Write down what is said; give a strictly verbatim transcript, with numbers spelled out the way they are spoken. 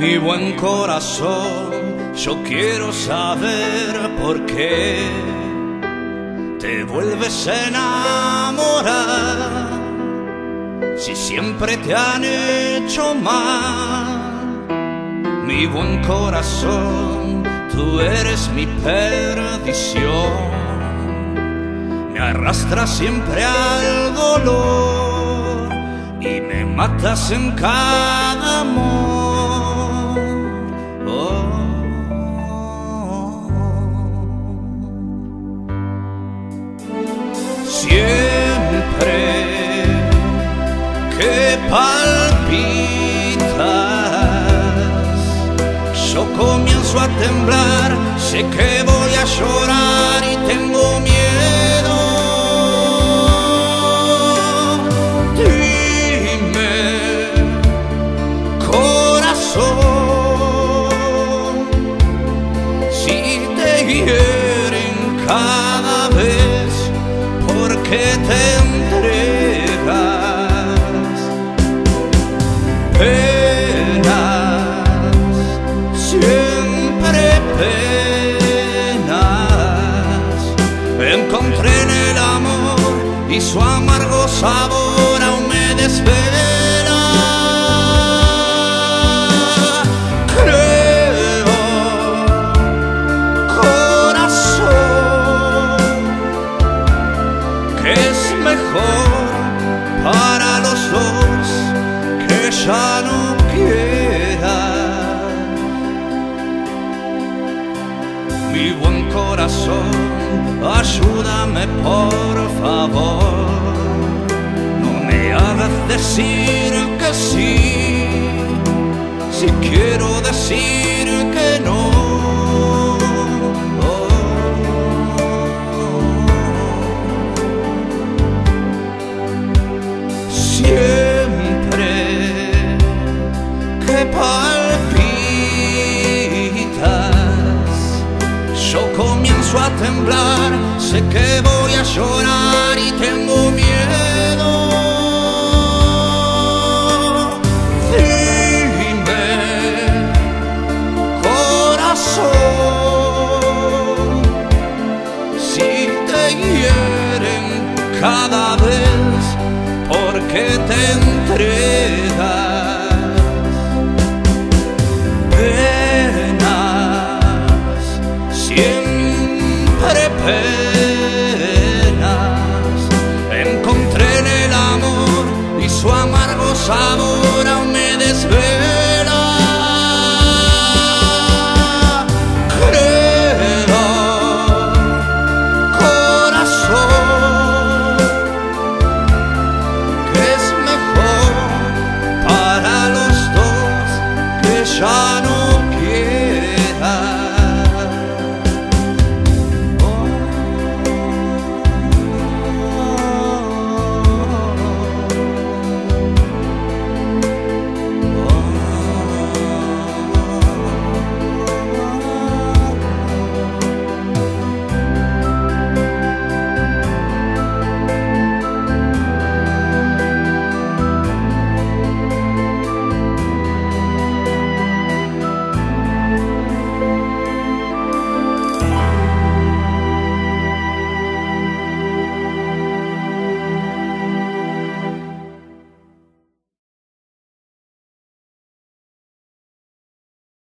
Mi buen corazón, yo quiero saber por qué te vuelves a enamorar si siempre te han hecho mal. Mi buen corazón, tú eres mi perdición, me arrastras siempre al dolor y me matas en cada amor. Siempre que palpitas, yo comienzo a temblar, sé que voy a llorar y tengo miedo. Dime, corazón, si te hieren cada vez, ¿por qué te entregas? Penas, siempre penas, encontré en el amor y su amargo sabor aún me desvela. Creo, corazón, que es mejor para los dos que ya no quieras. Mi buen corazón, ayúdame por favor, no me hagas decir que sí, si quiero decir que no. Siempre que palpitas, yo comienzo a temblar, sé que voy a llorar y tengo miedo.